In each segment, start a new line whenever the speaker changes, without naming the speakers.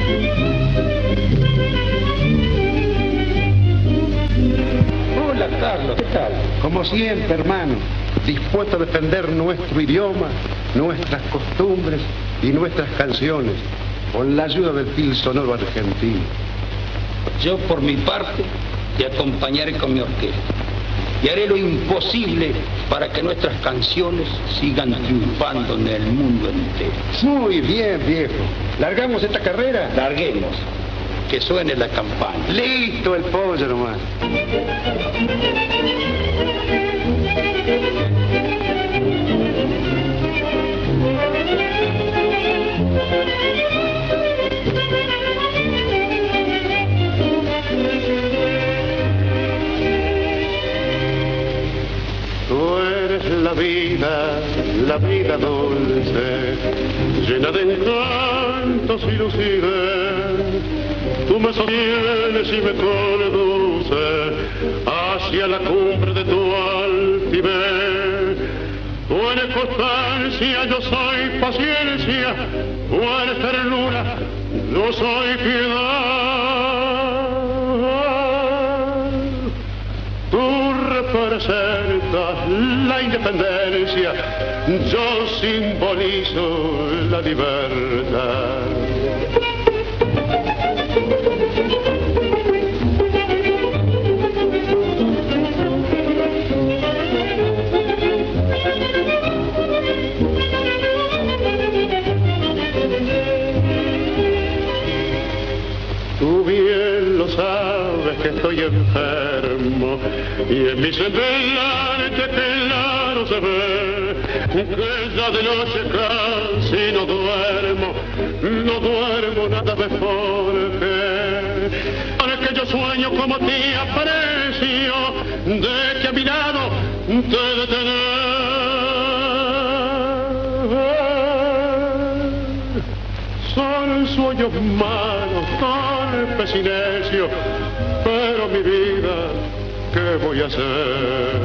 Hola, Carlos, ¿qué tal?
Como siempre, hermano, dispuesto a defender nuestro idioma, nuestras costumbres y nuestras canciones, con la ayuda del fil sonoro argentino.
Yo, por mi parte, te acompañaré con mi orquesta y haré lo imposible para que nuestras canciones sigan triunfando en el mundo entero.
Muy bien, viejo. ¿Largamos esta carrera?
Larguemos. Que suene la campana.
Listo el pollo nomás. Tú eres la vida dulce, llena de encantos y lucidez. Tú me sostienes y me conduces hacia la cumbre de tu altivez. Tú eres constancia, yo soy paciencia. Tú eres ternura, yo soy piedad. Tú representas la independencia, yo simbolizo la libertad. Tú bien lo sabes que estoy enfermo y en mi semblante claro se ve que ya de noche casi no duermo nada mejor porque yo sueño como te aprecio de que a mi lado te detener. Son sueños malos, torpes y necios, pero mi vida, ¿qué voy a hacer?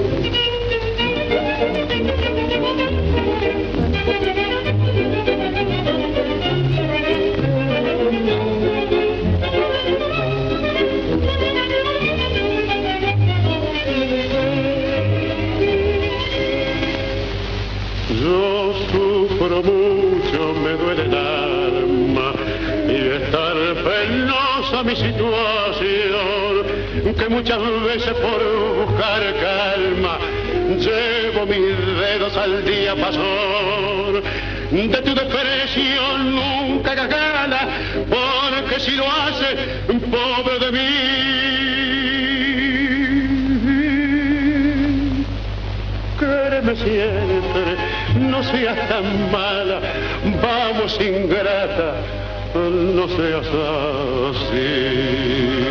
Yo sufro mucho, me duele el alma y estar penosa mi situación, que muchas veces por buscar calma llevo mis dedos al diapasón. De tu desprecio nunca hagas gala, porque si lo hace, pobre de mí. Quéreme siempre, no seas tan mala, vamos ingrata, no seas así.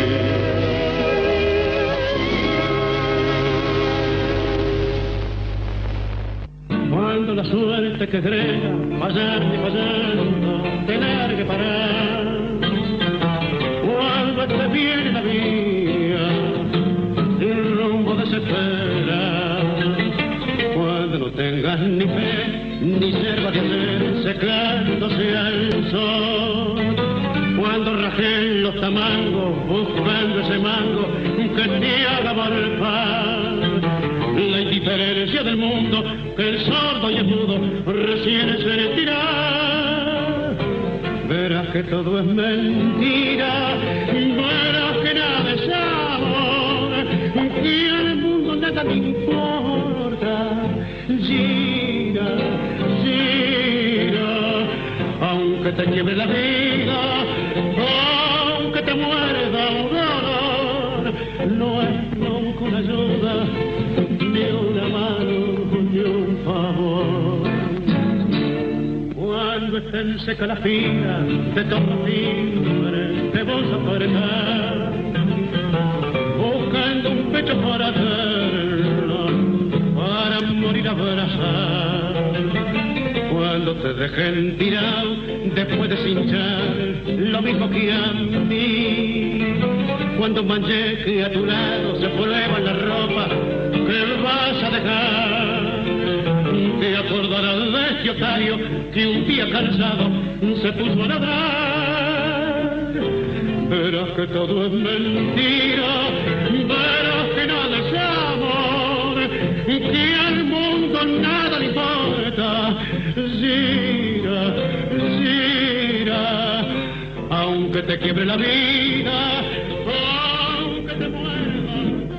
Cuando la suerte que crea, fallando y fallando, te largue parar. Cuando esté bien la vía, sin rumbo desespera. Cuando no tengas ni fe, ni yerba de hacer, secándose al sol. Cuando rajen los tamangos, buscando ese mango que te haga morfar. La indiferencia del mundo, que el sordo y el mudo recién sentirá. Verás que todo es mentira, verás que nada es amor, y al mundo nada me importa. Gira, gira, aunque te quiebre la vida, aunque te muerda un dolor, no es nunca una ayuda, ni una mano, ni un favor. Cuando estén seca la fila de torcimbre, te vas a apretar, buscando un pecho para hacerlo, para morir abrazar. Cuando te dejen tirado, después de cinchar, lo mismo que a mí. Cuando mancheque a tu lado, se prueba la ropa que vas a dejar. Te acordarás de este otario que un día cansado se puso a nadar.
verás que todo es mentira, verás que nada es amor, que al mundo nada le importa. Gira, gira, aunque te quiebre la vida, aunque te mueva.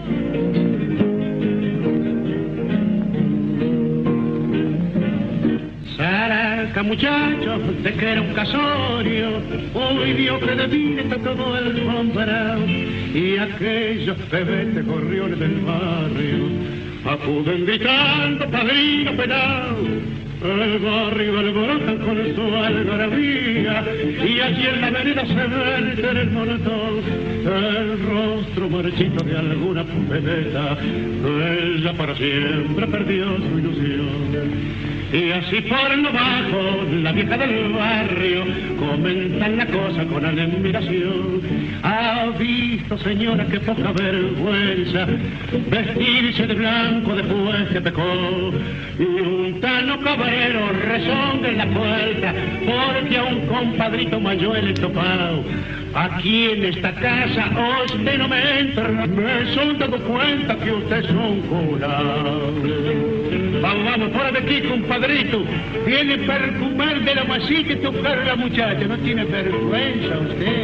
Saraca, muchacho, te que era un casorio, hoy Dios que de vida está todo el comparado, y aquellos pebetes gorriones del barrio acuden gritando, padrino pelado. El barrio alborotan con su algarabía, y allí en la vereda se ve en el montón el rostro marchito de alguna pebeta. Ella para siempre perdió su ilusión. Y así por lo bajo, la vieja del barrio comentan la cosa con admiración. Ha visto, señora, que poca vergüenza vestirse de blanco después que pecó, y un tano cabrero rezonga en la puerta porque a un compadrito mayuelo topado. Aquí en esta casa usted no me entra, me son dado cuenta que usted es un curado. Vamos, fuera de aquí, compadrito. Viene perfumar de la masita y tocar a la muchacha. No tiene vergüenza usted.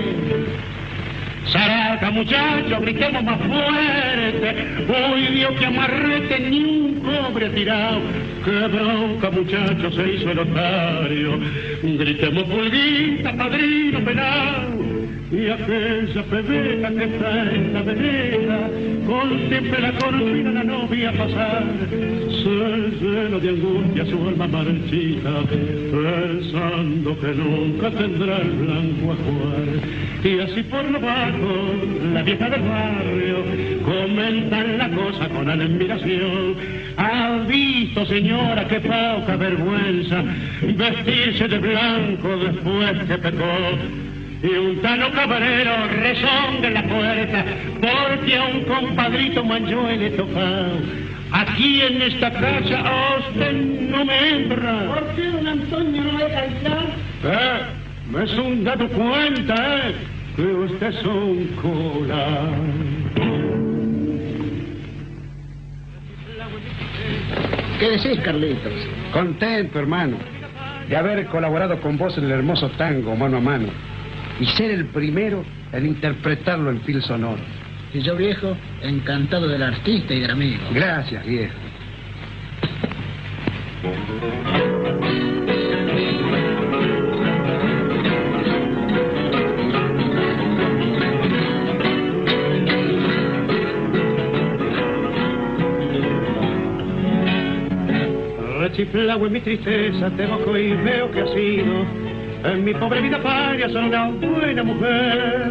Saraca, muchacho, gritemos más fuerte. Uy, Dios, que amarrete, ni un cobre tirado. Qué bronca, muchacho, se hizo el otario. Gritemos pulguita, padrino pelado. Y aquella pebeta que está en la vereda contempla la cortina la novia pasar, se llena de angustia su alma marchita, pensando que nunca tendrá el blanco a jugar. Y así por lo bajo, la vieja del barrio comentan la cosa con admiración. ¿Ha visto, señora, qué poca vergüenza vestirse de blanco después que pecó? Y un tano cabrero rezonga en la puerta porque a un compadrito manchó le tocado. Aquí en esta casa usted no me entra.
¿Por qué don Antonio no deja entrar?
Me es un dado cuenta, que usted es un cura.
¿Qué decís, Carlitos?
Contento, hermano, de haber colaborado con vos en el hermoso tango mano a mano y ser el primero en interpretarlo en fil sonoro.
Y yo, viejo, encantado del artista y del amigo.
Gracias, viejo.
Rechiflado en mi tristeza, te evoco y veo que ha sido en mi pobre vida paria soy una buena mujer.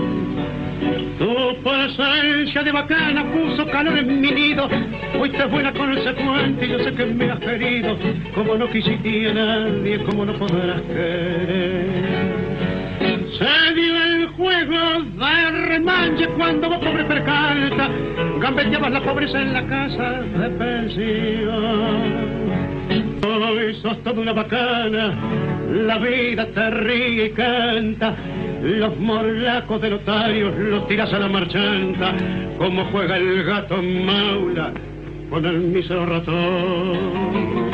Tu presencia de bacana puso calor en mi nido. Fuiste buena consecuente y yo sé que me has querido. Como no quisiste a nadie, como no podrás querer. Se dio el juego de remanche cuando vos, pobre percalta, gambeteabas la pobreza en la casa de pensión. Hoy sos toda una bacana, la vida te ríe y canta. Los morlacos de notarios los tiras a la marchanta, como juega el gato maula con el mísero ratón.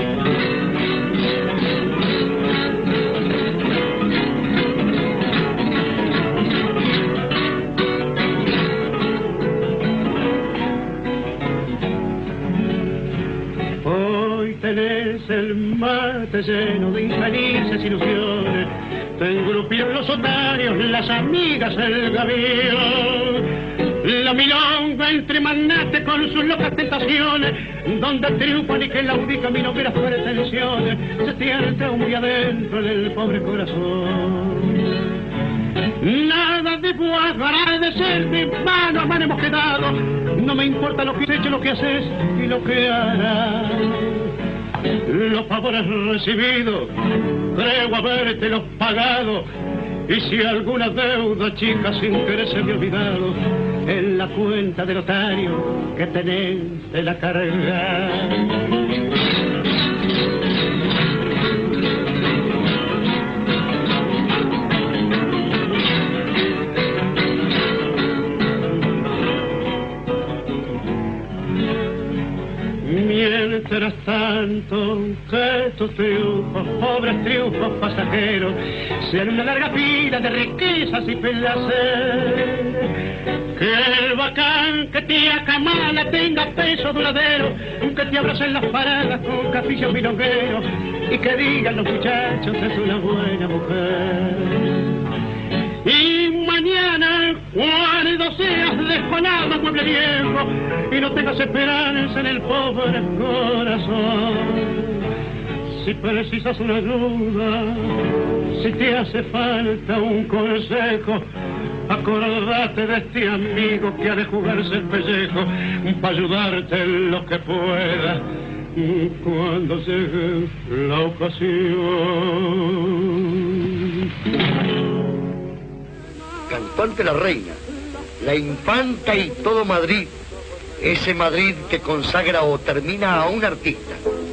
Tenés el mate lleno de infelices ilusiones, te engrupieron los otarios, las amigas, el gavión, la milonga entre manate con sus locas tentaciones, donde triunfan y que laudica mi nogueras pretensiones, se siente muy adentro en el pobre corazón. Nada debo agradecer, de mano a mano hemos quedado, no me importa lo que has hecho, lo que haces y lo que harás. Los favores recibidos, creo haberte los pagado, y si alguna deuda chica sin querer se me ha olvidado, en la cuenta del notario que tenés de la carga.
sus triunfos, pobres triunfos pasajeros, sean una larga fila de riquezas y placer. Que el bacán que tía Camala tenga peso duradero, que te abracen las paradas con capillos milongueros y que digan los muchachos es una buena mujer. Y mañana, cuando seas descolado, mueble viejo, y no tengas esperanza en el pobre corazón. Si precisas una ayuda, si te hace falta un consejo, acordate de este amigo que ha de jugarse el pellejo para ayudarte en lo que pueda cuando llegue la ocasión.
Cantó ante la reina, la infanta y todo Madrid, ese Madrid que consagra o termina a un artista.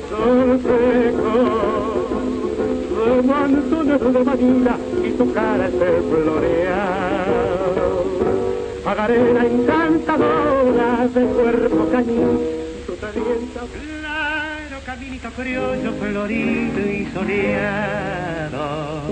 De Manila y tu cara se florea, pagaré la encantadora de cuerpo cañín, tu talento claro, caminito criollo, florido y soleado,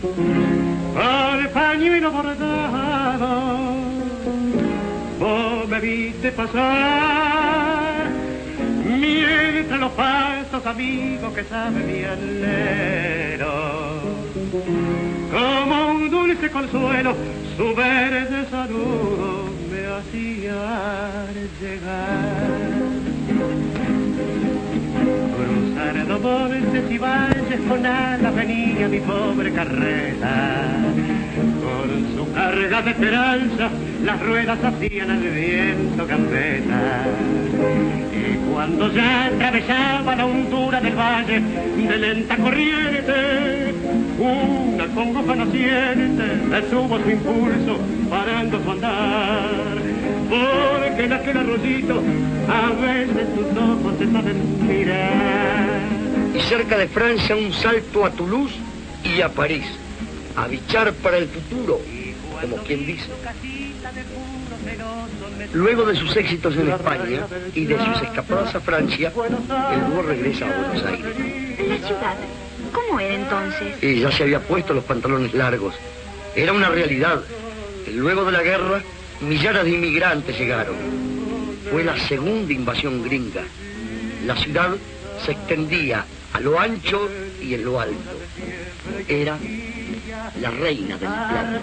al pañuelo bordado, vos me viste pasar, mientras los falsos amigos que sabe mi alero. Como un dulce consuelo, su verde saludo me hacía llegar. Cruzar montes y valles con alas venía mi pobre carreta. Con su carga de esperanza, las ruedas hacían al viento gambeta. Y cuando ya atravesaba la hondura del valle de lenta corriente, una congoja naciente detuvo su impulso, parando su andar. Porque en aquel arroyito a veces sus ojos se saben mirar.
Y cerca de Francia un salto a Toulouse y a París, a bichar para el futuro, como quien dice. Luego de sus éxitos en España y de sus escapadas a Francia, el dúo regresa a Buenos Aires.
La ciudad, ¿cómo era entonces?
Y ya se había puesto los pantalones largos. Era una realidad. Luego de la guerra, millares de inmigrantes llegaron. Fue la segunda invasión gringa. La ciudad se extendía a lo ancho y en lo alto. Era la reina del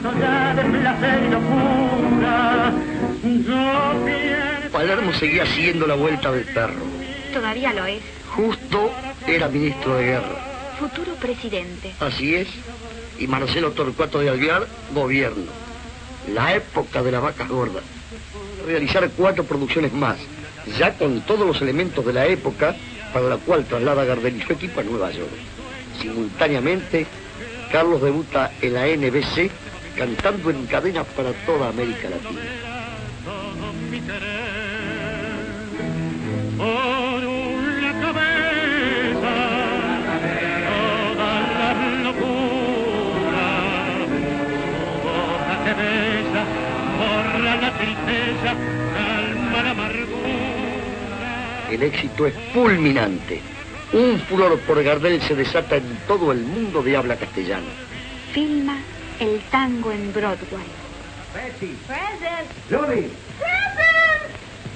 plano. Palermo seguía siguiendo la vuelta del perro.
Todavía lo es.
Justo era ministro de guerra.
Futuro presidente.
Así es. Y Marcelo Torcuato de Alvear, gobierno. La época de las vacas gordas. Realizar 4 producciones más, ya con todos los elementos de la época, para la cual traslada Gardel y su equipo a Nueva York. Simultáneamente, Carlos debuta en la NBC, cantando en cadena para toda América Latina.
Por una cabeza, toda la locura, boca que besa, borra la tristeza, calma la amargura.
El éxito es fulminante. Un furor por Gardel se desata en todo el mundo de habla castellana.
Filma el tango en Broadway.
Betty.
Present.
Julie.
Present.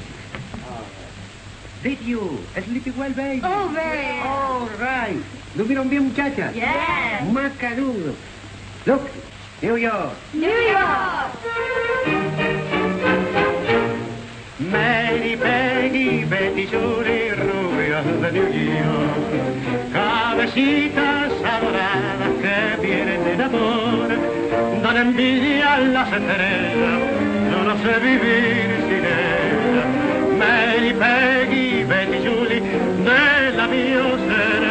Did you sleepy well, baby?
Oh, very.
All right. ¿Durmieron bien, muchachas?
Yes.
Macanudo. Look, New York.
New York.
Mary, Peggy, Betty, Julie, rubias de New York, cabecitas adoradas que vienen del amor, dan envidia a las estrellas, yo no sé vivir sin ella. Mary, Peggy, Betty, Julie, de la diosa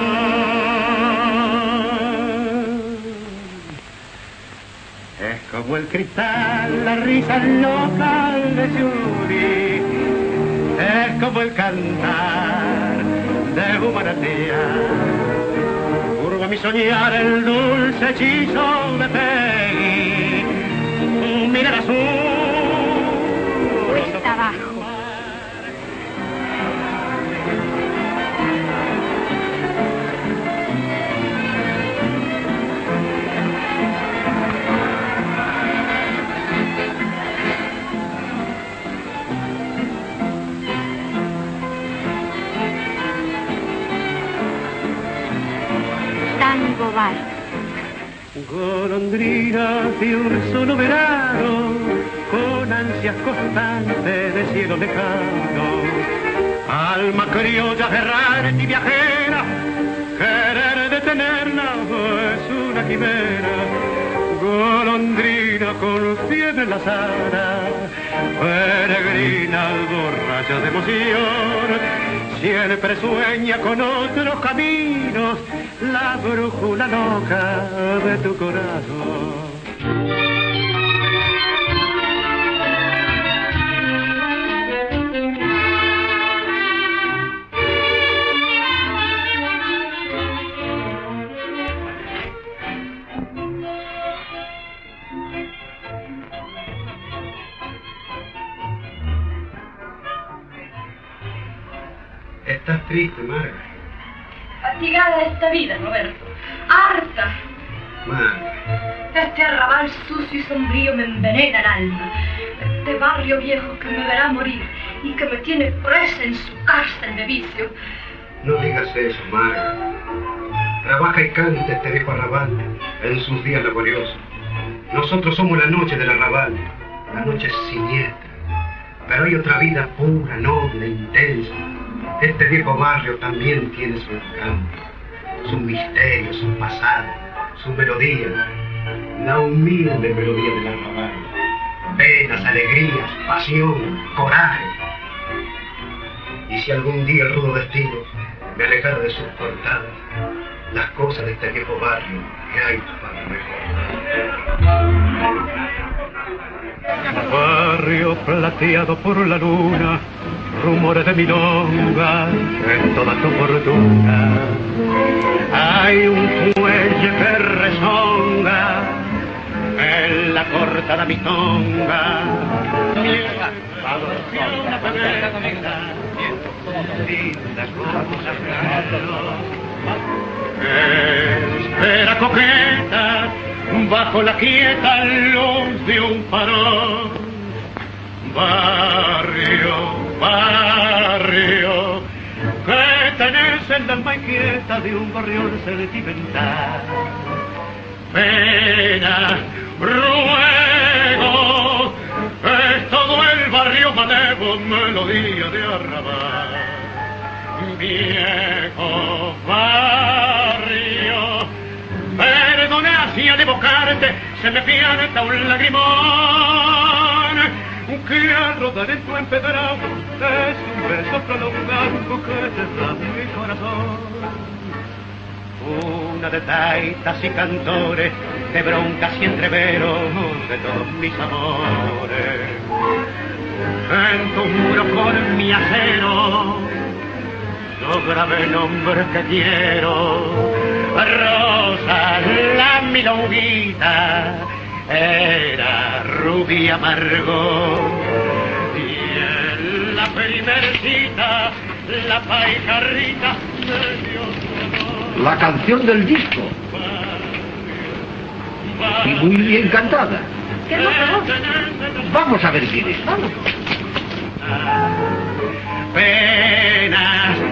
es como el cristal, la risa local de Julie, es como el cantar de un manantial. Curva mi soñar el dulce hechizo de Peggy, mirar azul.
Cuesta abajo. tango bar.
Golondrina de un solo verano, con ansias constantes de cielo lejano. Alma criolla, errante y viajera, querer detenerla es una quimera. Golondrina con fiebre en la sana, peregrina borracha de emoción, siempre sueña con otros caminos, la brújula loca de tu corazón.
Estás triste, Marga.
Fatigada de esta vida, Roberto. ¡Harta!
Marga.
Este arrabal sucio y sombrío me envenena el alma. Este barrio viejo que me verá morir y que me tiene presa en su cárcel de vicio.
No digas eso, Marga. Trabaja y canta este viejo arrabal en sus días laboriosos. Nosotros somos la noche del arrabal, la noche siniestra. Pero hay otra vida pura, noble, intensa. Este viejo barrio también tiene su encanto, su misterio, su pasado, su melodía, la humilde melodía del arrabal. Penas, alegrías, pasión, coraje. Y si algún día el rudo destino me alejara de sus portadas, las cosas de este viejo barrio que hay para recordar.
Barrio plateado por la luna, rumores de milonga en toda tu fortuna. Hay un fuelle que rezonga en la cortada mitonga. Espera coqueta bajo la quieta luz de un farol. Barrio, barrio, que tenés el alma inquieta de un barrio sentimental. Pena, ruego, es todo el barrio manevo, melodía de arrabal. Viejo barrio, perdona si al evocarte se me pianta un lagrimón, que al rodar en tu empedrado es un beso prolongado que te da mi corazón. Una de taitas y cantores, de broncas y entreveros de todos mis amores. En tu muro con mi acero, yo grabé nombre que quiero. Rosa, la milonguita, era rubia amargo. Y en la primercita, la paijarrita me dio su amor.
La canción del disco. Y muy bien cantada.
¿Qué no?
Vamos a ver quién es. Vamos.
Penas,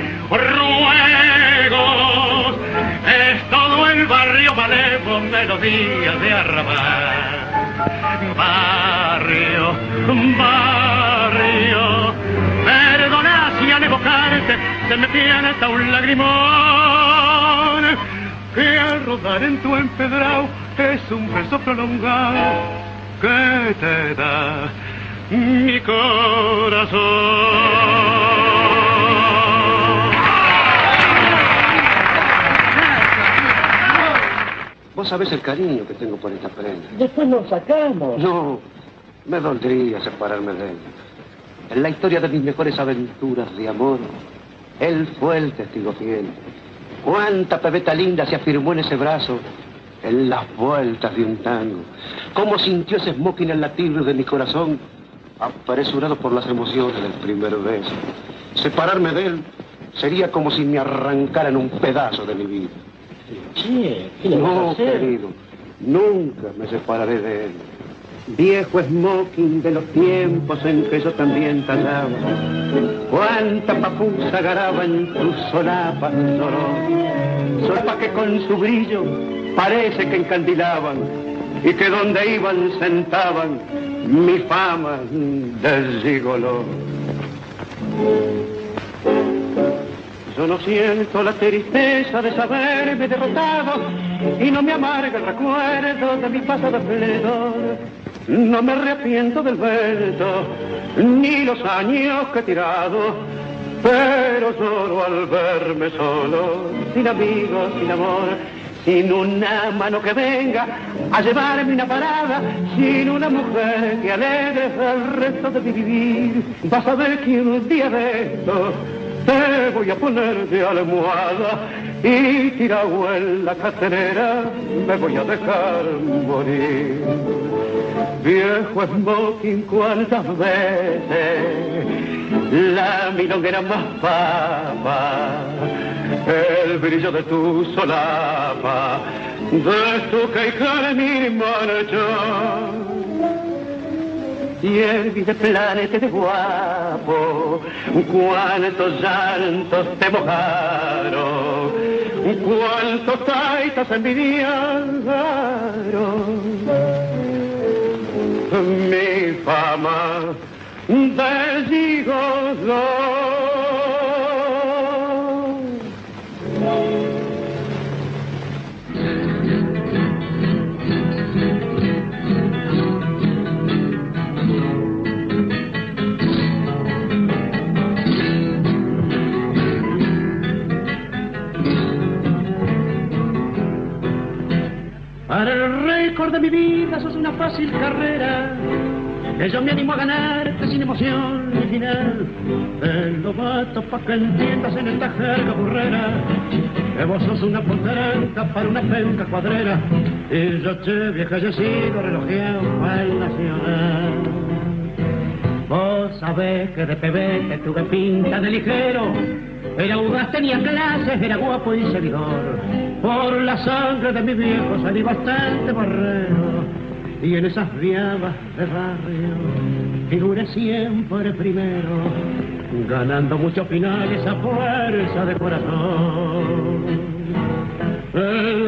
ruegos, es todo el barrio malevo, melodía de arrabal. Barrio, barrio, perdona si al evocarte se me pianta un lagrimón, que al rodar en tu empedrado es un beso prolongado que te da mi corazón.
Vos sabés el cariño que tengo por esta prenda.
Después nos sacamos.
No, me dolería separarme de él. En la historia de mis mejores aventuras de amor, él fue el testigo fiel. Cuánta pebeta linda se afirmó en ese brazo, en las vueltas de un tango. Cómo sintió ese smoking el latir de mi corazón, apresurado por las emociones del primer beso. Separarme de él sería como si me arrancaran un pedazo de mi vida.
Che, ¿qué le vas a hacer?
No, querido, nunca me separaré de él. Viejo smoking de los tiempos en que yo también tallaba. Cuánta papusa garaba en tus solapas lloró.
solpas que con su brillo parece que encandilaban y que donde iban sentaban mi fama de gigoló. Yo no siento la tristeza de saberme derrotado y no me amarga el recuerdo de mi pasado esplendor. No me arrepiento del vento ni los años que he tirado, pero lloro al verme solo, sin amigos, sin amor, sin una mano que venga a llevarme una parada, sin una mujer que alegre el resto de mi vivir. Vas a ver que un día de esto te voy a poner de almohada y tirado en la caterera me voy a dejar morir. Viejo smoking, cuántas veces la milonguera más papa, el brillo de tu solapa, de tu queja de mi marcha. Y el de planeta de guapo, cuántos llantos te mojaron, cuántos taitas envidiaron. Mi fama de gigoló.
Para el récord de mi vida sos una fácil carrera, que yo me animo a ganarte sin emoción ni final. Te lo mato pa' que entiendas en esta jerga burrera, que vos sos una potranca para una penca cuadrera, y yo che vieja yo he sido relojeado para el nacional. Vos sabés que de pebete tuve pinta de ligero, era audaz, tenía clases, era guapo y seguidor. Por la sangre de mi viejo salí bastante barrero, y en esas viabas de barrio figuré siempre primero, ganando muchos finales a fuerza de corazón. El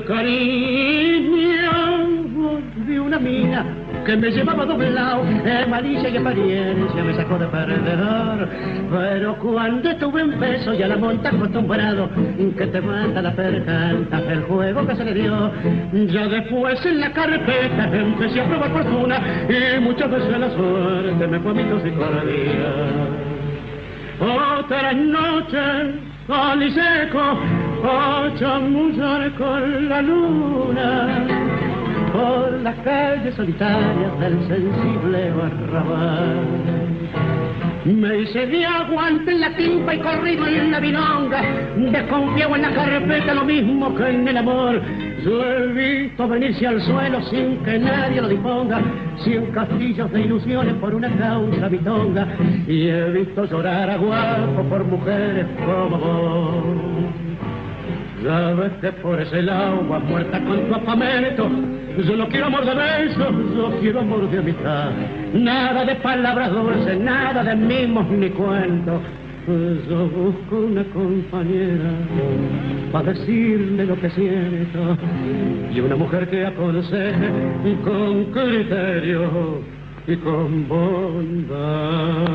cariño de una mina que me llevaba doblado, de malicia y apariencia me sacó de perdedor. Pero cuando estuve en peso y a la monta acostumbrado, que te mata la percanta, el juego que se le dio. Ya después en la carpeta empecé a probar fortuna y muchas veces la suerte me fue a mi toxicordia. Otras noches, sol y seco, a chamullar con la luna por las calles solitarias del sensible arrabal. Me hice de aguante en la timpa y corrido en la milonga, desconfiado en la carpeta lo mismo que en el amor. Yo he visto venirse al suelo sin que nadie lo disponga, 100 castillos de ilusiones por una causa bitonga, y he visto llorar a guapo por mujeres como vos. Ya ves que por ese lado vas muerta con tu afamento. Yo no quiero amor de besos, yo quiero amor de amistad. Nada de palabras dulces, nada de mimos ni cuentos. Yo busco una compañera para decirle lo que siento, y una mujer que aconseje con criterio y con bondad.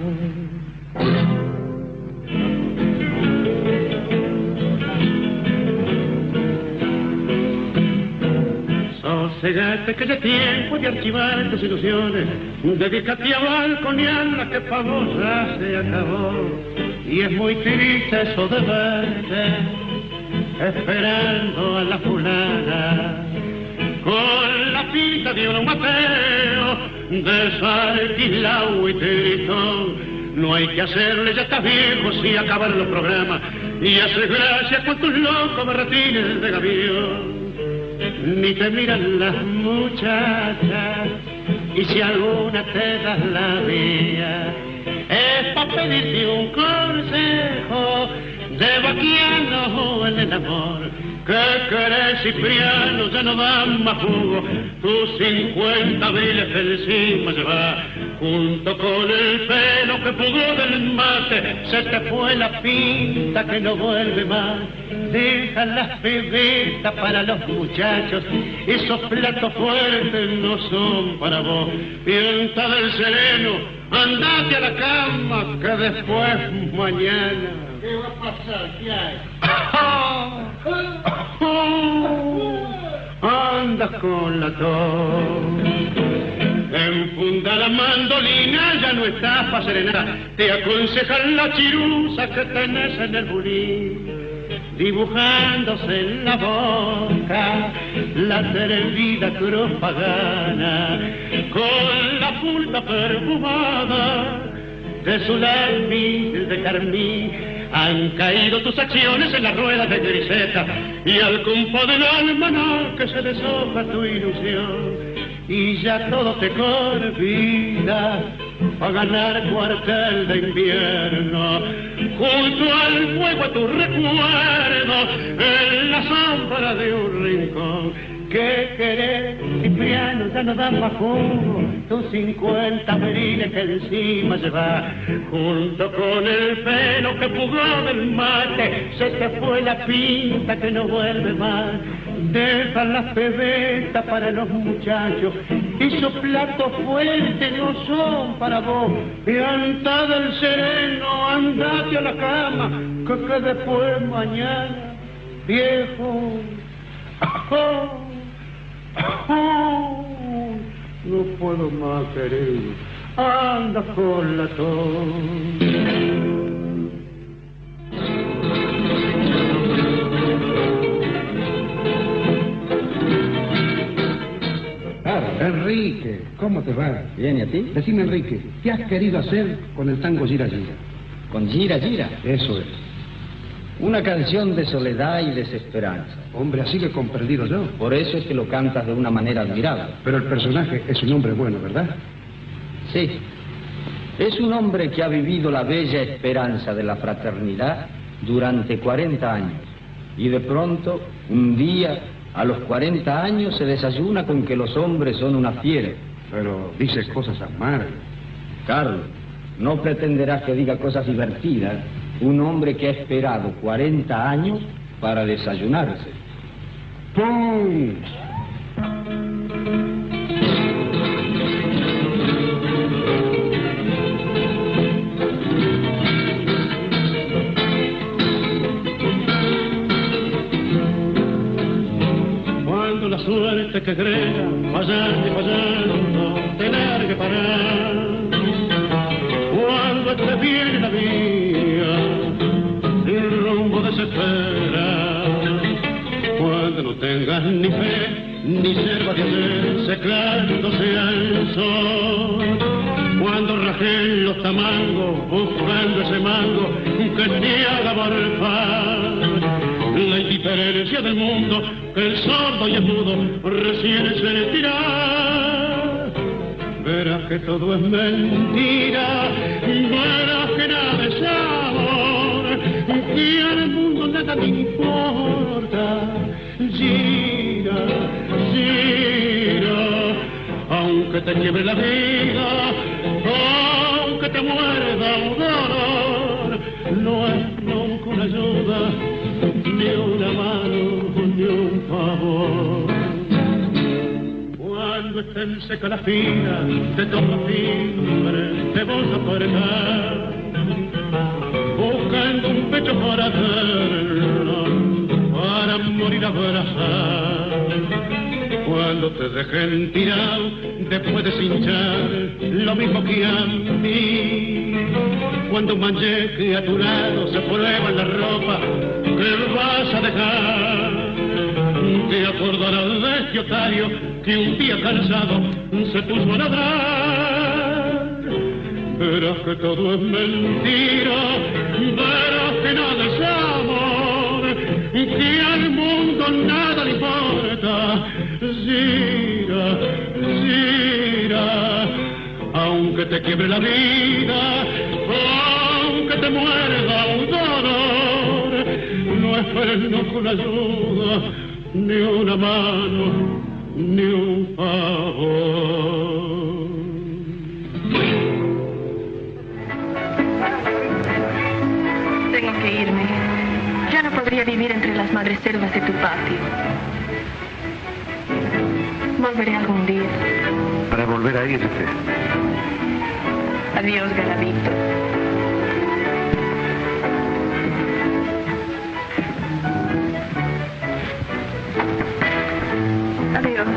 Sosegate que ya tiempo de archivar tus ilusiones, dedícate a balconear la que pa' vos ya se acabó. Y es muy triste eso de verte esperando a la fulana con la pinta de un mateo desalquilado y tristón. No hay que hacerle, ya estás viejo, si acabar los programas y haces gracia con tus locos berretines de gavión. Ni te miran las muchachas, y si alguna te das la vía, es para pedirte un consejo de vaquiano en el amor. ¿Qué querés, Cipriano? Ya no dan más jugo. Tus 50 abriles encima se va. Junto con el pelo que pudó del mate, se te fue la pinta que no vuelve más. Deja las bebetas para los muchachos, esos platos fuertes no son para vos. Piensa del sereno, andate a la cama, que después mañana...
¿Qué va a pasar? ¿Qué hay?
Andas con la tos. Enfunda la mandolina, ya no estás para serenar. Te aconsejan la chiruza que tenés en el bulín, dibujándose en la boca la servida cruz pagana, con la pulpa perfumada de su lápiz de carmín. Han caído tus acciones en las ruedas de griseta, y al compás del almanaque se deshoja tu ilusión, y ya todo te convida a ganar cuartel de invierno. Junto al fuego a tu recuerdo, en la sombra de un rincón. ¿Qué querés, Cipriano? Ya no dan más jugo. Tus 50 abriles que encima se va. Junto con el pelo que pugó del mate, se te fue la pinta que no vuelve más. Deja las pebetas para los muchachos, esos platos fuertes no son para vos. Pianta del sereno, andate a la cama, que después mañana, viejo, no puedo más, querido, anda con la tos.
Enrique, ¿cómo te va?
Bien, ¿y a ti?
Decime, Enrique, ¿qué has querido hacer con el tango Gira Gira?
¿Con Gira Gira?
Eso es.
Una canción de soledad y desesperanza.
Hombre, así lo he comprendido yo.
Por eso es que lo cantas de una manera admirable.
Pero el personaje es un hombre bueno, ¿verdad?
Sí. Es un hombre que ha vivido la bella esperanza de la fraternidad durante 40 años. Y de pronto, un día, a los 40 años, se desayuna con que los hombres son una fiera.
Pero dices cosas amargas.
Carlos, no pretenderás que diga cosas divertidas un hombre que ha esperado 40 años para desayunarse.
¡Pum!
Cuando la suerte que crea, fallando y fallando, te largue parar. Cuando esté bien la vía, el rumbo desespera. Cuando no tengas ni fe, ni serva de hacer, secándose al sol. Cuando rajen los tamangos, buscando ese mango que te haga morfar. La indiferencia del mundo, que el sordo y el mudo recién se le tira. Verás que todo es mentira, verás que nada es amor, que al mundo nada te importa. Gira, gira, aunque te quiebre la vida, aunque te muerda un dolor, no es nunca una ayuda, ni una mano, ni un favor. Cuando estén seca la fila, te toca timbre, te vas a apartar, buscando un pecho para hacerlo, para morir abrazar. Cuando te dejen tirado, después de hinchar, lo mismo que a mí. Cuando un mancheque a tu lado se prueba en la ropa que vas a dejar, te acordarás de este otario que un día cansado se puso a ladrar. Verás que todo es mentira, verás que nada es amor, que al mundo nada le importa. Gira, gira, aunque te quiebre la vida, aunque te muerda un dolor, no es
freno con ayuda, ni una mano, ni un favor.
Tengo que irme. Ya no podría vivir entre las madreselvas de tu patio. Volveré algún día.
Para volver a irte.
Adiós, Garavito. Adiós.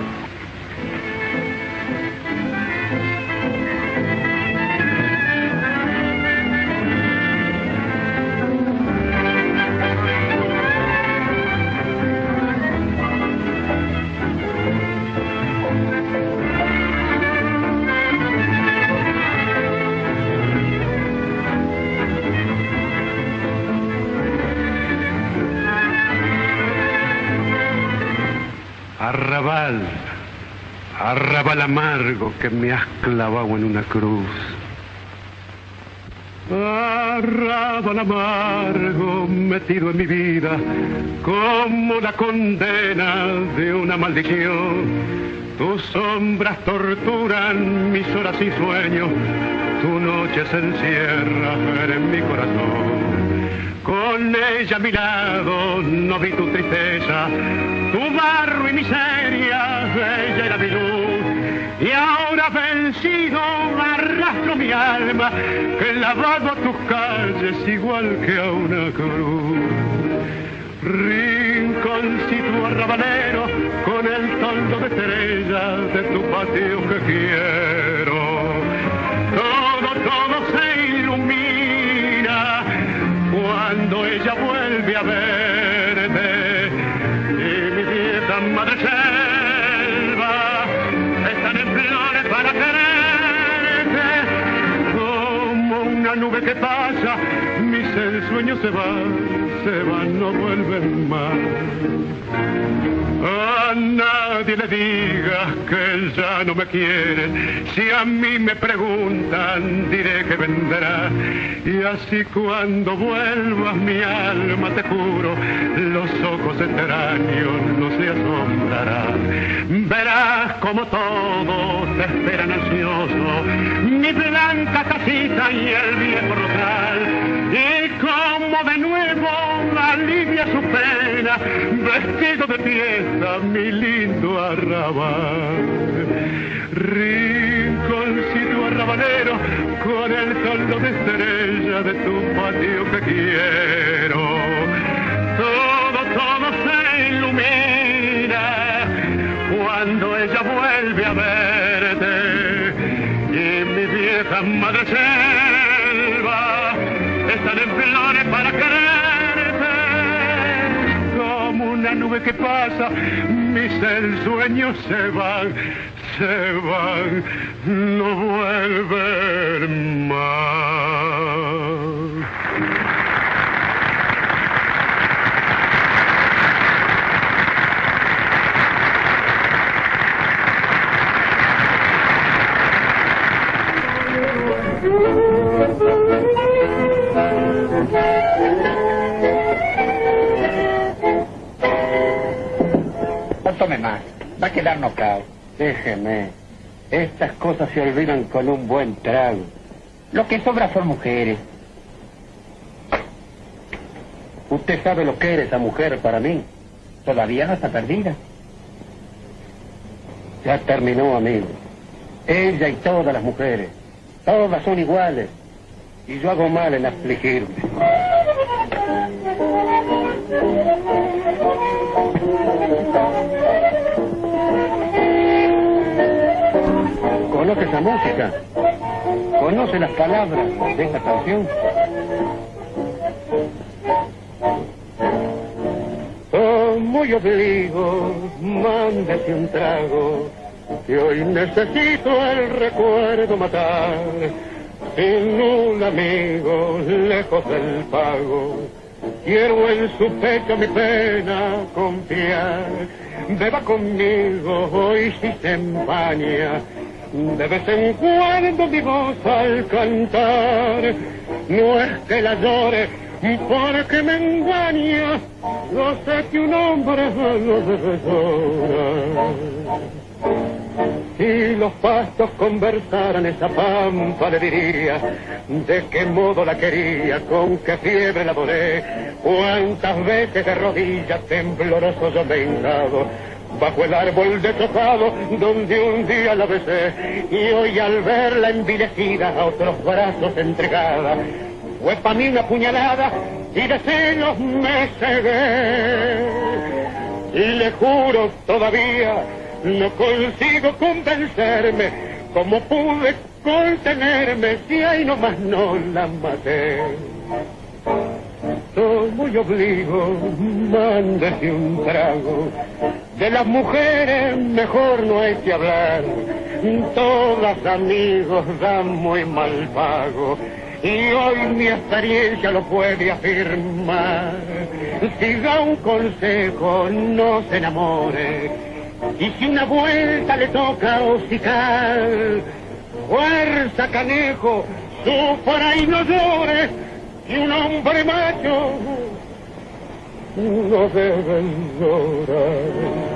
Arrabal, arrabal amargo que me has clavado en una cruz. Arrabal amargo metido en mi vida como la condena de una maldición. Tus sombras torturan mis horas sin sueño, tu noche se encierra en mi corazón. Con ella a mi lado no vi tu tristeza, tu barro y miseria, ella era mi luz. Y ahora vencido arrastro mi alma, clavado a tus calles igual que a una cruz. Rinconcito arrabalero, con el toldo de estrellas de tu patio que quiero. Todo se ilumina cuando ella vuelve a verte. Y mi vieja madre selva están en flores para quererte. Como una nube que pasa, mis ensueños se van, no vuelven más. A nadie le digas que ya no me quieren. Si a mí me preguntan, diré que vendrá. Y así cuando vuelvas mi alma, te juro, los ojos extraños no se asombrarán. Verás como todos te esperan ansioso, mi blanca casita y el viejo rosal. Y como de nuevo alivia su pena, vestido de fiesta, mi lindo arrabal. Rinconcito arrabalero, con el toldo de estrella de tu patio que quiero. Todo se ilumina cuando ella vuelve a verte. Y mi vieja madre selva están en flores para quererte. Como una nube que pasa, mis ensueños se van, no vuelven más.
No tome más, va a quedar nocao.
Déjeme, estas cosas se olvidan con un buen trago.
Lo que sobra son mujeres.
¿Usted sabe lo que era esa mujer para mí?
Todavía no está perdida.
Ya terminó, amigo. Ella y todas las mujeres, todas son iguales. Y yo hago mal en afligirme. ¿Conoce esa música? ¿Conoce las palabras de esta canción? Como yo digo, mándese un trago, que hoy necesito el recuerdo matar. Sin un amigo, lejos del pago, quiero en su pecho mi pena confiar. Beba conmigo hoy si se empaña, de vez en cuando mi voz al cantar. No es que la llore porque me engaña, no sé que un hombre no debe llorar. Si los pastos conversaran, esa pampa le diría de qué modo la quería, con qué fiebre la adoré, cuántas veces de rodillas tembloroso yo me he hincado bajo el árbol deshojado donde un día la besé, y hoy al verla envilecida a otros brazos entregada, fue para mí una puñalada y de celos me cegué. Y le juro todavía no consigo convencerme cómo pude contenerme si ahí nomás no la maté. Tomo y obligo, mándese un trago. De las mujeres mejor no hay que hablar. Todas amigos dan muy mal pago. Y hoy mi experiencia lo puede afirmar. Siga un consejo, no se enamore. Y si una vuelta le toca hocicar, fuerza canejo, sufra y no llore. Y un hombre macho no debe llorar.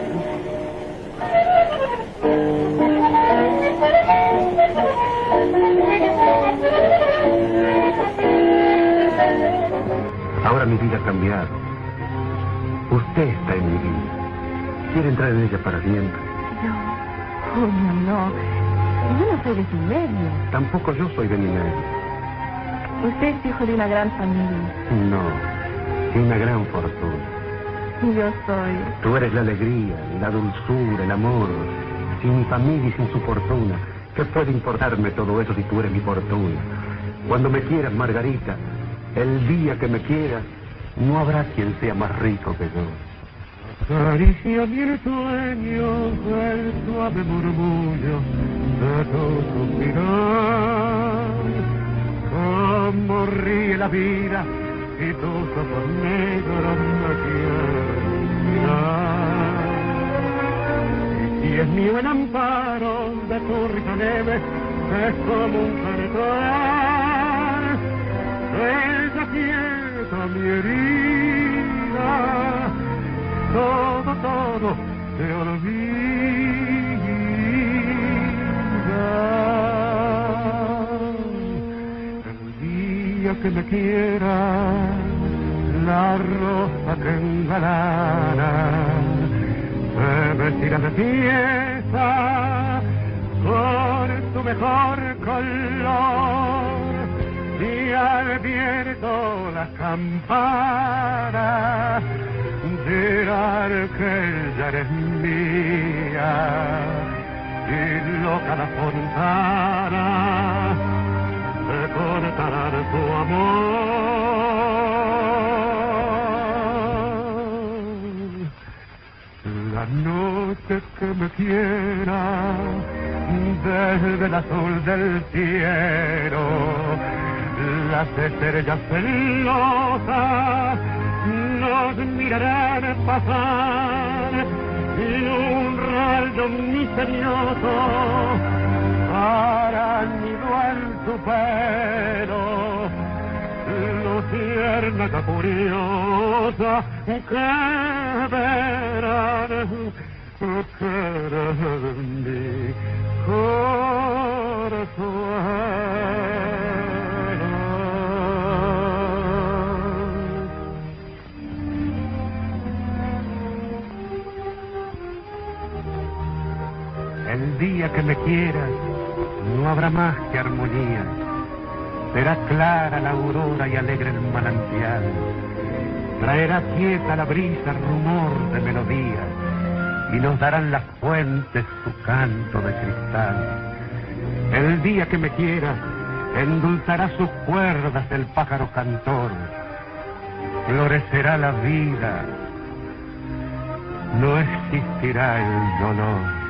Ahora mi vida ha cambiado. Usted está en mi vida. ¿Quiere entrar en ella para siempre?
No, Julio, no. Yo no soy de su medio.
Tampoco yo soy de mi medio.
Usted es hijo de una gran familia.
No, de una gran fortuna.
Yo soy.
Tú eres la alegría, la dulzura, el amor. Sin mi familia y sin su fortuna, ¿qué puede importarme todo eso si tú eres mi fortuna? Cuando me quieras, Margarita, el día que me quieras, no habrá quien sea más rico que yo.
Acaricia mi sueño, el suave murmullo de tu suspirar. Como ríe la vida y tus ojos negros me quieren mirar. Y es mío el amparo de tu rica neve, es como un cantar. Ella quieta mi herida, todo se olvida. Que me quiera la rosa que engalana, me vestirá de fiesta con tu mejor color, y al viento las campanas dirán que ya eres mía, y loca la fontana contará tu amor. La noche que me quiera desde el azul del cielo, las estrellas celosas nos mirarán pasar y un rayo misterioso hará nido en su pelo, luciérnaga curiosa que verán mi corazón.
El día que me quieras no habrá más que armonía. Será clara la aurora y alegre el manantial. Traerá quieta la brisa rumor de melodía, y nos darán las fuentes su canto de cristal. El día que me quieras endulzará sus cuerdas el pájaro cantor. Florecerá la vida, no existirá el dolor.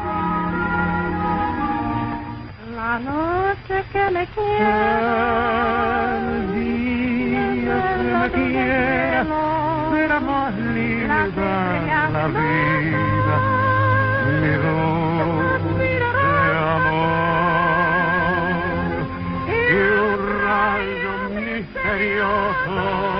La noche que me quiera,
el día que me quiera, será más linda la vida, mi dulce amor, y un rayo misterioso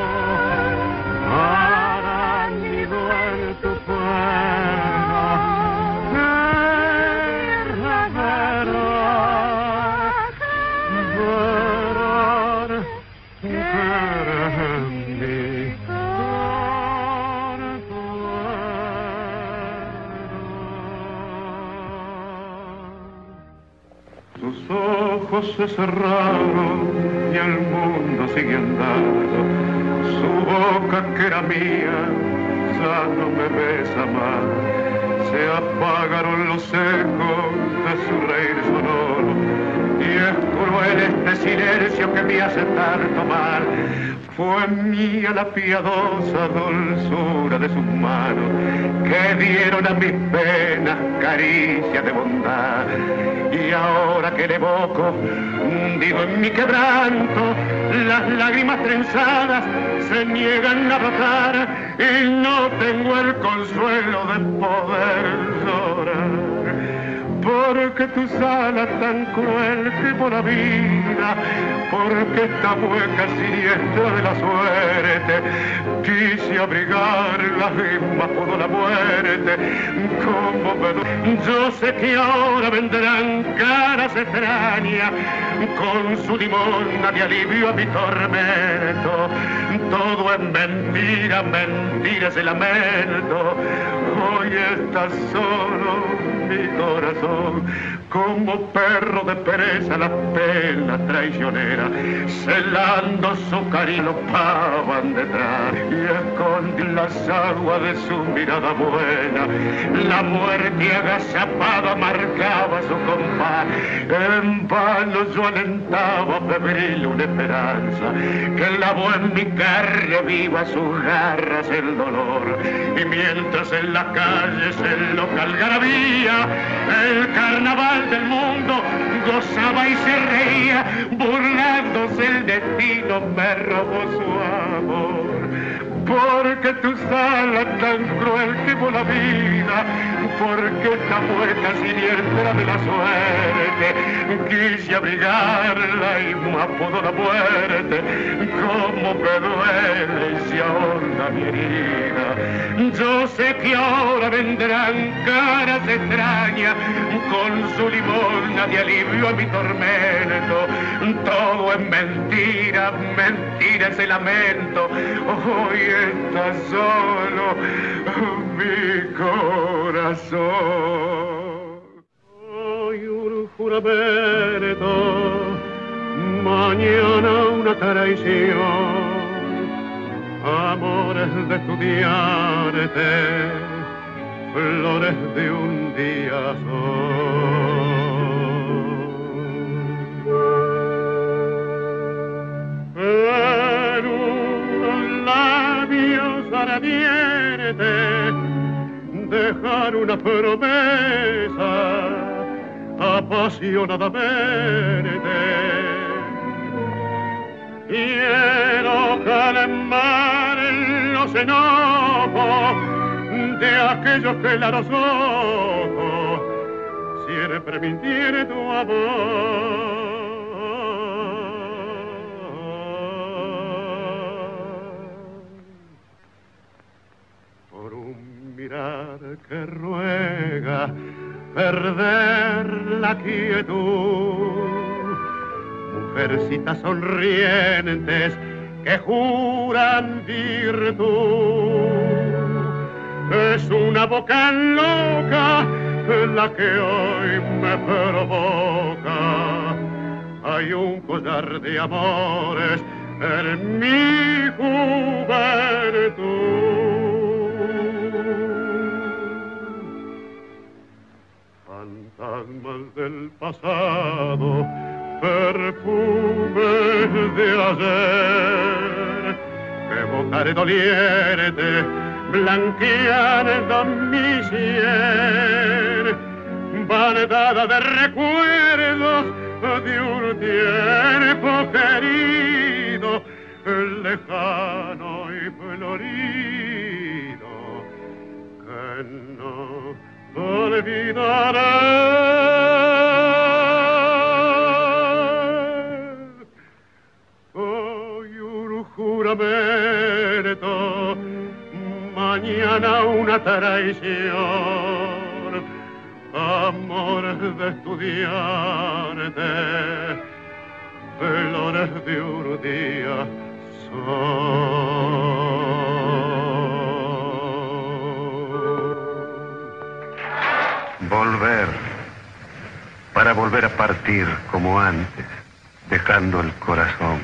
Sus ojos se cerraron y el mundo sigue andando. Su boca que era mía ya no me besa más. Se apagaron los ecos de su reír sonoro y es cruel este silencio que me hace tanto mal. Fue mía la piadosa dulzura de sus manos que dieron a mis penas caricia de bondad. Y ahora que le evoco, hundido en mi quebranto, las lágrimas trenzadas se niegan a brotar y no tengo el consuelo de poder llorar. Porque tus alas tan cruel que por la vida, porque esta mueca siniestra de la suerte, quise abrigarla y más pudo la muerte. Como yo sé que ahora vendrán caras extrañas con su limosna de alivio a mi tormento. Todo es mentira, mentira es el lamento. Hoy está solo mi corazón, como perro de pereza las penas traicioneras, celando su cariño pavan detrás y esconden las aguas de su mirada buena. La muerte agazapada marcaba su compás, en vano yo alentaba febril una esperanza que lavó en mi carne viva sus garras el dolor. Y mientras en la calle se loca algarabía, el carnaval del mundo gozaba y se reía, burlándose el destino me robó su amor. Porque tus alas tan cruel que por la vida, porque esta mueca siniestra de la suerte, quise abrigarla y más pudo la muerte. Como me duele y se ahonda mi herida. Yo sé que ahora vendrán caras extrañas con su limosna de alivio a mi tormento. Todo es mentira, mentira es el lamento. Hoy está solo mi corazón.
Hoy un juramento, mañana una traición. Amores de estudiante, flores de un día en unos labios ardientes dejar una promesa apasionadamente. Quiero calmar los enojos de aquellos claros ojos, siempre mintiendo tu amor. Por un mirar que ruega perder la quietud, mujercitas sonrientes que juran virtud. Es una boca loca la que hoy me provoca. Hay un collar de amores en mi juventud. Fantasmas del pasado, perfumes de ayer, que evocaré doliente, blanqueando mi sien, bandada de recuerdos de un tiempo querido, lejano y florido, que no olvidaré. Juramento, mañana una traición, amores de estudiante, flores de un día
Volver,
para volver a partir como antes, dejando el corazón.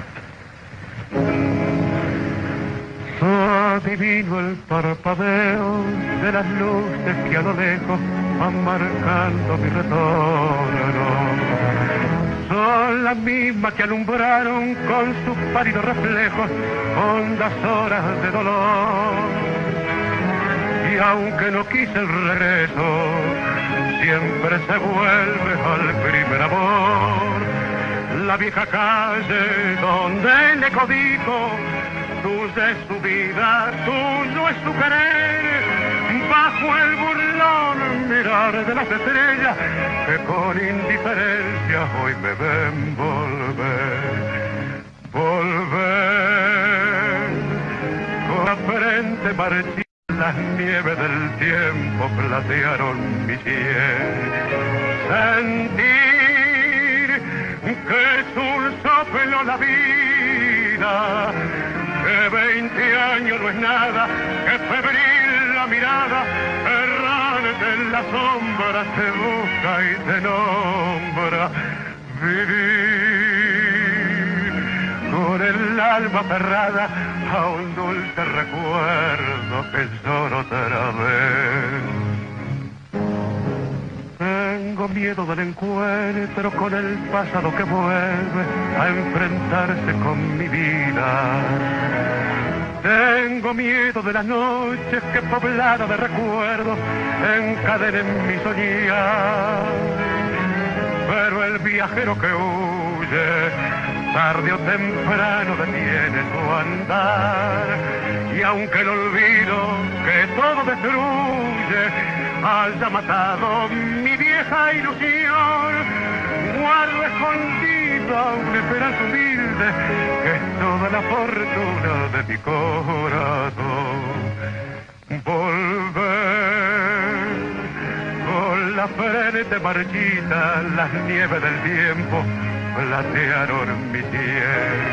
Adivino el parpadeo de las luces que a lo lejos van marcando mi retorno. Son las mismas que alumbraron con sus pálidos reflejos hondas horas de dolor. Y aunque no quise el regreso, siempre se vuelve al primer amor. La vieja calle donde le codijo, tuya es su vida, tuyo es su querer, bajo el burlón mirar de las estrellas que con indiferencia hoy me ven volver, volver, con la frente marchita. Las nieves del tiempo platearon mi piel. Sentir que es un soplo la vida, que 20 años no es nada, que febril la mirada, errante en la sombra te busca y te nombra. Vivir con el alma aferrada a un dulce recuerdo que lloro otra vez. Tengo miedo del encuentro con el pasado que vuelve a enfrentarse con mi vida. Tengo miedo de las noches que poblada de recuerdos encadenen mi soñar. Pero el viajero que huye tarde o temprano detiene su andar, y aunque el olvido que todo destruye haya matado mi vieja ilusión, guardo escondida una esperanza humilde que es toda la fortuna de mi corazón. Volver con la frente marchita, las nieves del tiempo platearon mi piel.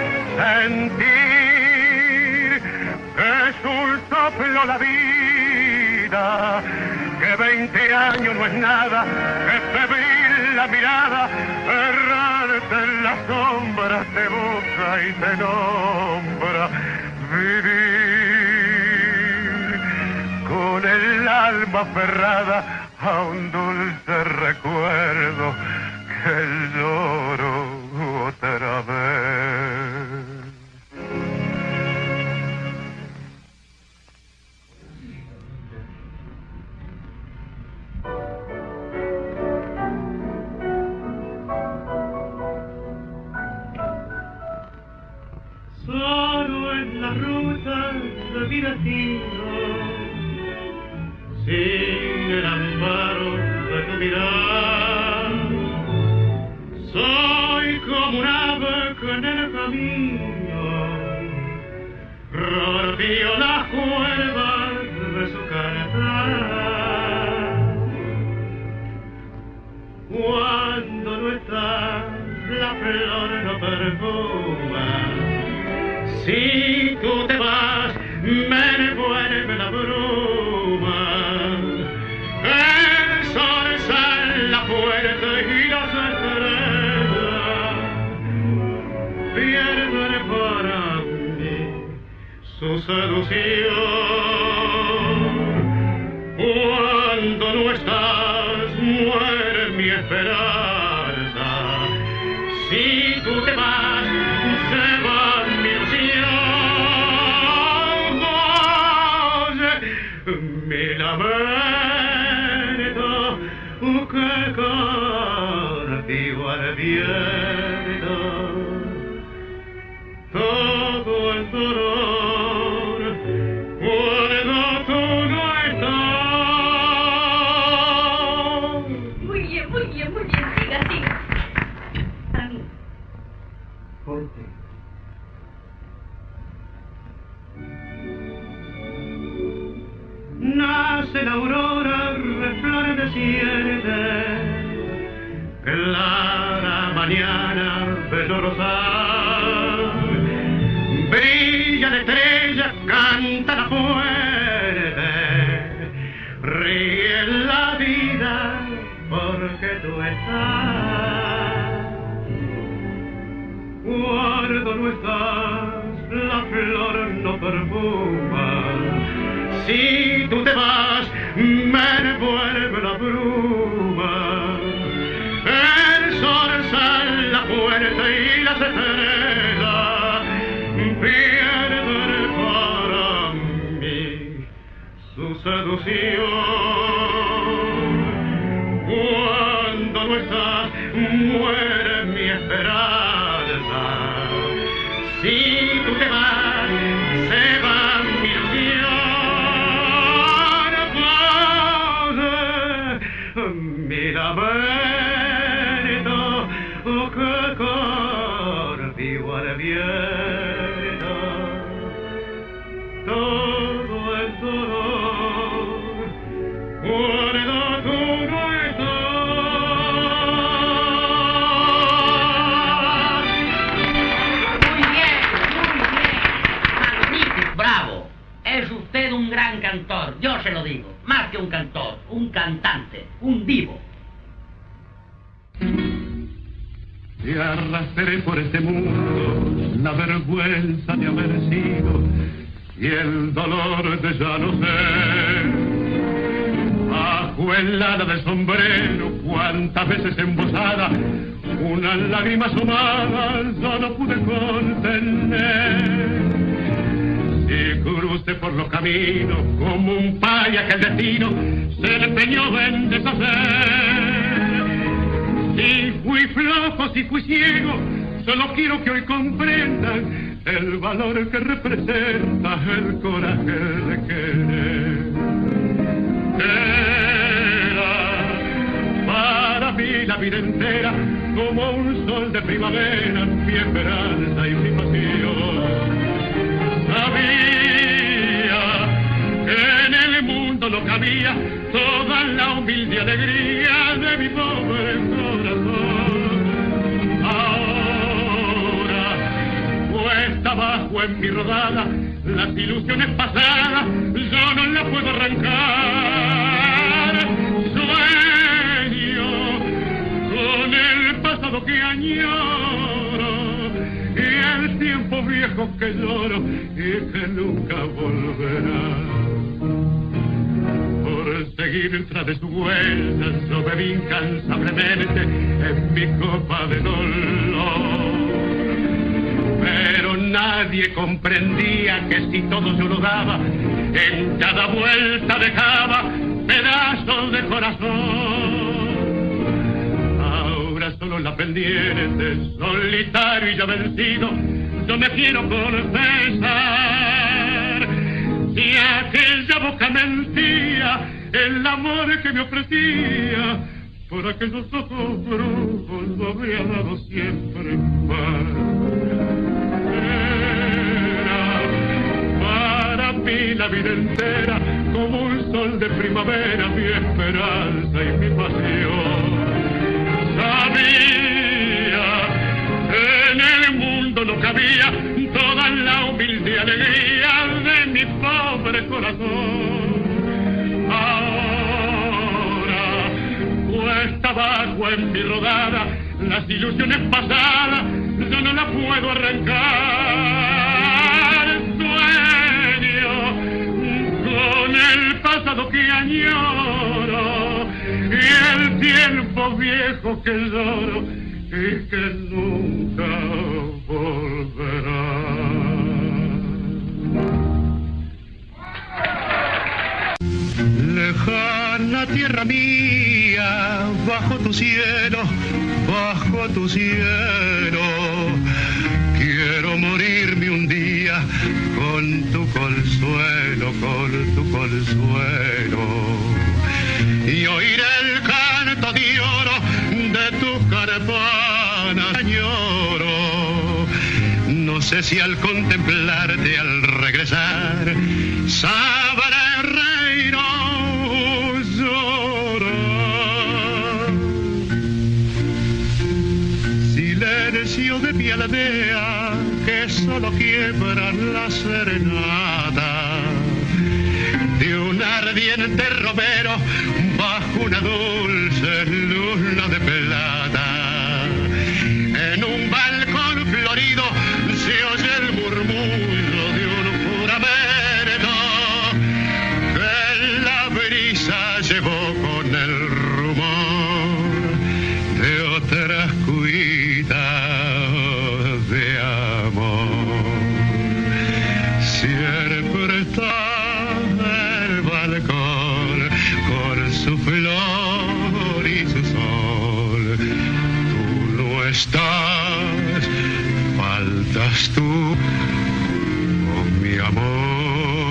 Sentir que es un soplo la vida, que 20 años no es nada, que febril la mirada, errante en las sombras te busca y te nombra. Vivir con el alma aferrada a un dulce recuerdo que lloro otra vez.
Solo en la ruta de mi destino, sin el amparo de tu mirada, soy como un ave que en el camino rompió las cuerdas de su cantar. Cuando no está, la flor no perfuma. Si tú te vas, me envuelve la bruma. El sol sale en la puerta y las estrellas pierden para mí su seducción. Cuando no estás, muere mi esperanza. Si tú te vas, se va mi ilusión. Mi lamento que contigo al viento, todo el dolor cuando tú no estás.
Muy bien, siga, siga. Para mí.
Ponte. Nace la aurora resplandeciente, clara mañana, bello rosal, brilla la estrella, canta la fuerte, ríe la vida porque tú estás. Guardo no estás, la flor no perfuma. Si tú te vas, me envuelve la bruma. El sol sale la puerta y las estrellas pierden para mí su seducción. Cuando no estás, muere mi esperanza. Si tú te vas, se va mi ilusión. Mira, Benito, que con vivo al viento todo el dolor guarda tu no estás.
Muy bien, magnífico, bravo. Es usted un gran cantor, yo se lo digo. Más que un cantor, un cantante, un divo.
Y arrastré por este mundo la vergüenza de haber sido y el dolor de ya no ser. Bajo el ala del sombrero, cuántas veces embosada, una lágrima asomada yo no pude contener. Y crucé por los caminos como un paya que el destino se le empeñó en deshacer. Si fui flojo, si fui ciego, solo quiero que hoy comprendan el valor que representa el coraje de querer. Era para mí la vida entera como un sol de primavera, mi esperanza y mi pasión. Sabía que en el mundo no cabía toda la humilde alegría de mi pobre corazón. Ahora, cuesta abajo en mi rodada, las ilusiones pasadas yo no las puedo arrancar. Sueño con el pasado que añoro y el tiempo viejo que lloro y que nunca volverá. Por seguir tras de su vuelta yo bebí incansablemente en mi copa de dolor. Pero nadie comprendía que si todo yo lo daba, en cada vuelta dejaba pedazos de corazón. Ahora solo la pendiente, solitario y ya vencido, yo me quiero confesar. Si aquella boca mentía el amor que me ofrecía, por aquellos ojos brujos lo habría dado siempre paz. Era para mí la vida entera como un sol de primavera, mi esperanza y mi pasión. Sabía que en el mundo no cabía toda la humilde alegría de mi pobre corazón. Ahora cuesta abajo en mi rodada, las ilusiones pasadas yo no las puedo arrancar. Sueño con el pasado que añoro y el tiempo viejo que lloro y que nunca volverá. Lejana tierra mía, bajo tu cielo, quiero morirme un día con tu consuelo, y oír el canto de oro de tu campana. Añoro, no sé si al contemplarte, al regresar, sabré reír o llorar. Silencio de mi aldea que solo quiebra la serenata de un ardiente romero bajo una dulce
plata. En un balcón florido se oye el murmullo de un juramento que la brisa llevó con el rumor de otras cuitas de amor. Siempre está el balcón con su flor y su sol. Tú no estás, faltas tú, oh mi amor.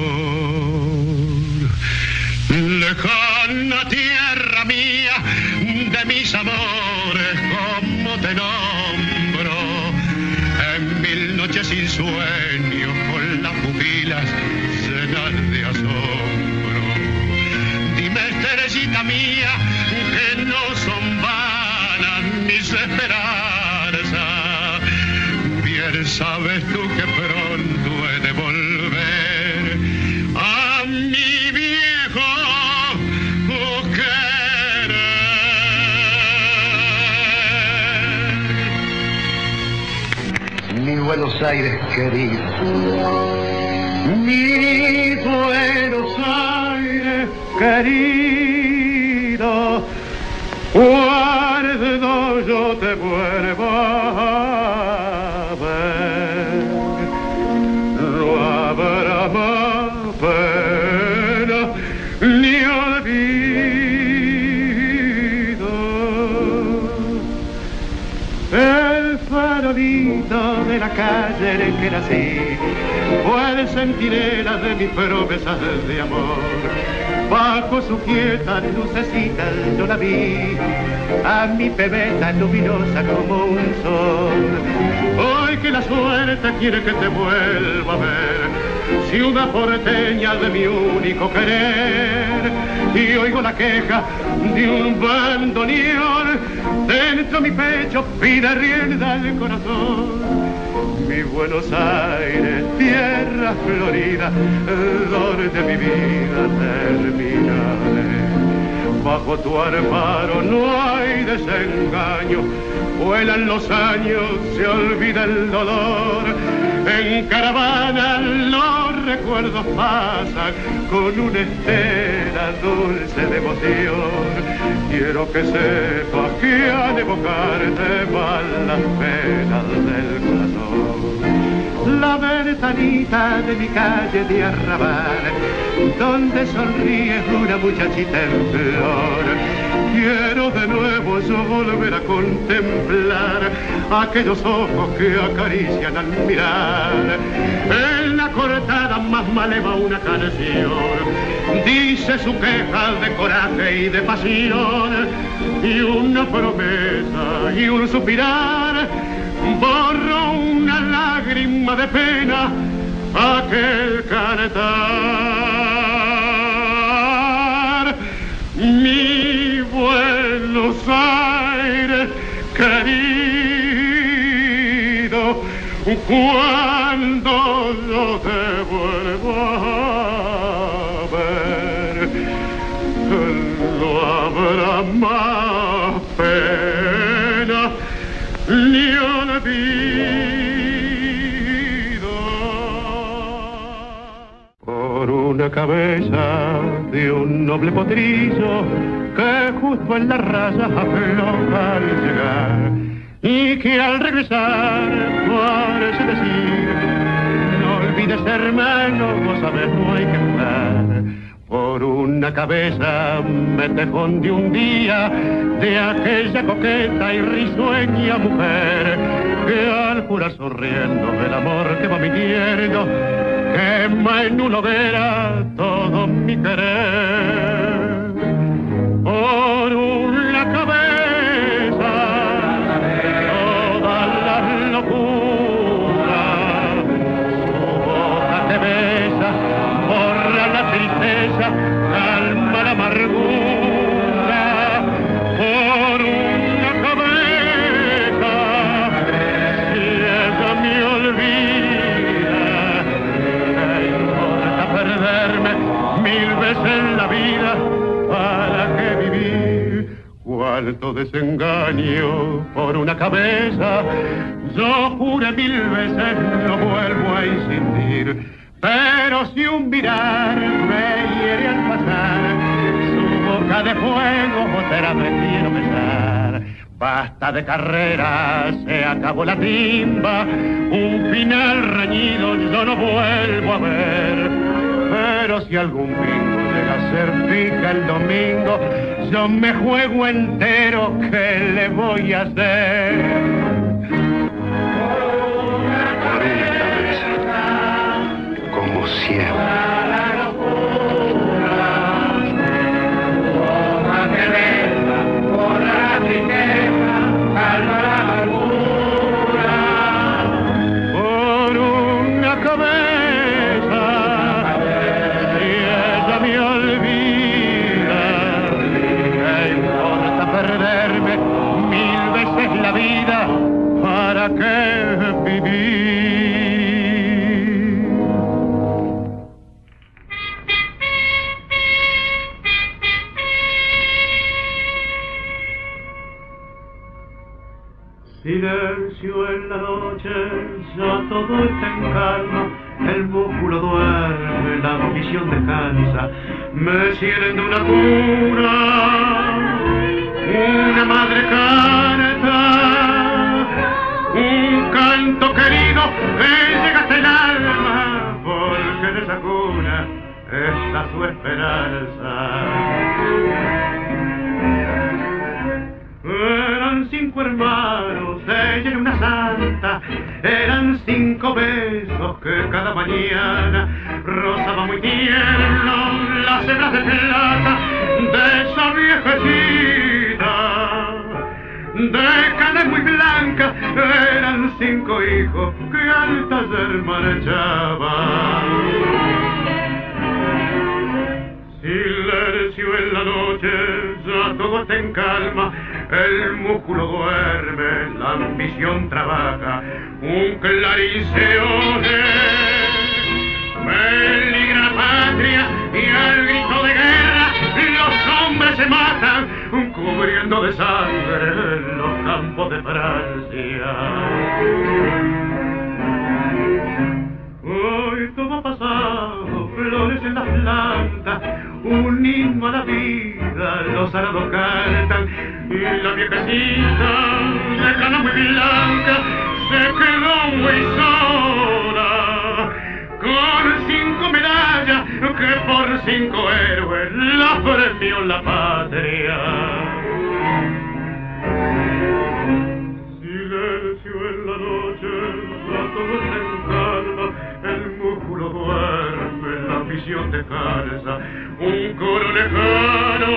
Lejana tierra mía, de mis amores, como te nombro, en mil noches sin sueño, con las pupilas llenas de asombro. Dime, estrellita mía, que no son vanas mis esperanzas. Bien sabes tú que pronto he de volver a mi viejo querer.
Mi Buenos Aires querido,
Mi Buenos Aires querido, cuando yo te vuelva a ver, no habrá más pena ni olvido. El farolito de la calle en que nací fue el centinela de mis promesas de amor. Bajo su quieta lucecita yo la vi, a mi pebeta luminosa como un sol. Hoy que la suerte quiere que te vuelva a ver, ciudad porteña de mi único querer, y oigo la queja de un bandoneón, dentro mi pecho pide rienda al corazón. Mi Buenos Aires, tierra florida, donde mi vida terminaré. Bajo tu amparo no hay desengaño, vuelan los años, se olvida el dolor. En caravana los recuerdos pasan con una estela dulce de emoción. Quiero que sepas que al evocarte van las penas del corazón. La ventanita de mi calle de Arrabal, donde sonríe una muchachita en flor. Quiero de nuevo yo volver a contemplar aquellos ojos que acarician al mirar. En la cortada más maleva una canción dice su queja de coraje y de pasión, y una promesa y un suspirar borró una lágrima de pena aquel cantar. Mi Buenos Aires querido, cuando yo te vuelva a ver, no habrá más pena ni olvido. Por una cabeza de un noble potrillo que justo en la raya afloja al llegar, y que al regresar parece decir: no olvides, hermano, vos sabés, no hay que jugar. Por una cabeza me tejón de un día de aquella coqueta y risueña mujer que al jurar sonriendo el amor que va mintiendo quema en una hoguera todo mi querer. Por una cabeza todas las locuras, su boca te besa, borra la tristeza, calma la amargura. Por una cabeza, si ella me olvida, ¿qué importa perderme 1000 veces en la vida?
alto desengaño por una cabeza. Yo juré 1000 veces, no vuelvo a insistir. Pero si un mirar me hiere al pasar, su boca de fuego otra prefiero besar. Basta de carrera, se acabó la timba, un final reñido yo no vuelvo a ver. Pero si algún bingo llega a ser fija el domingo, yo me juego entero, ¿qué le voy a hacer?
Por una vez, como siempre.
¿Para qué vivir?
Silencio en la noche, ya todo está en calma, el músculo duerme, la visión descansa, me sienten una cura, una madre carta, un canto querido que llega hasta el alma, porque en esa cuna está su esperanza. Eran 5 hermanos, ella era una santa, eran 5 besos que cada mañana rozaba muy tierno las hebras de plata de esa viejecita. De carne muy blanca, eran 5 hijos que al taller marchaban. Silencio en la noche, ya todo está en calma, el músculo duerme, la ambición trabaja, un clarín se oye, peligra la patria y al grito de guerra los hombres se matan, cubriendo de sangre los campos de Francia. Hoy todo ha pasado, flores en las plantas, un himno a la vida, los arados cantan, y la viejecita, de cana muy blanca, se quedó muy sola, con 5 medallas que por 5 héroes la premió la patria. Silencio en la noche, ya todo está en calma, el músculo duerme, la visión descansa, un coro lejano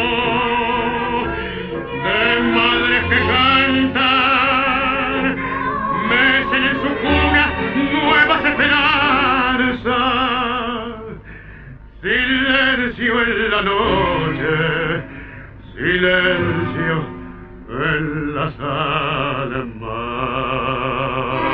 de madres que cantan, mecen en su cuna nuevas esperanzas. Silencio en la noche, silencio en las almas.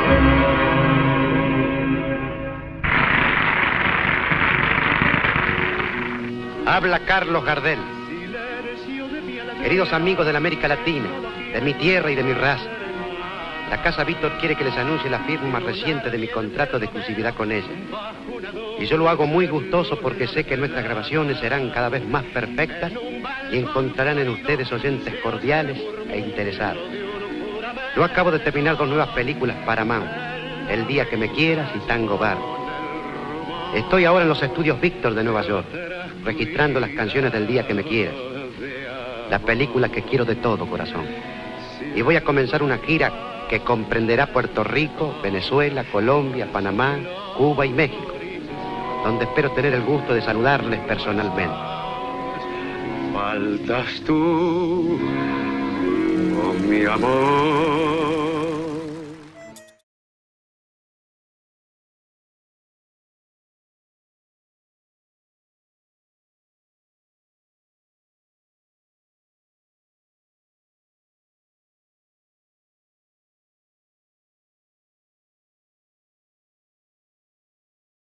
Habla Carlos Gardel. Queridos amigos de la América Latina, de mi tierra y de mi raza, la Casa Víctor quiere que les anuncie la firma reciente de mi contrato de exclusividad con ella. Y yo lo hago muy gustoso porque sé que nuestras grabaciones serán cada vez más perfectas y encontrarán en ustedes oyentes cordiales e interesados. Yo acabo de terminar 2 nuevas películas Paramount, El día que me quieras y Tango Bar. Estoy ahora en los estudios Víctor de Nueva York, registrando las canciones del día que me quieras, la película que quiero de todo corazón. Y voy a comenzar una gira que comprenderá Puerto Rico, Venezuela, Colombia, Panamá, Cuba y México, donde espero tener el gusto de saludarles personalmente.
Faltas tú, oh mi amor.